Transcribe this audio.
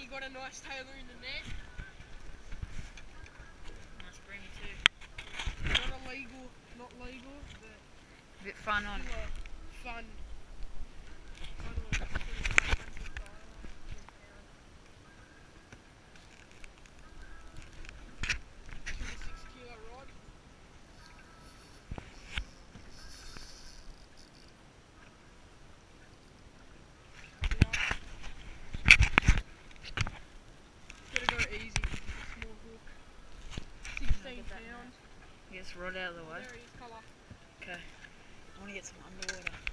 got a nice tailor in the net. Nice bring too. Not legal, but A bit fun on. Fun. Easy, small hook. 16 pounds. Get this rod out of the way. There he is, colour. Okay. I want to get some underwater.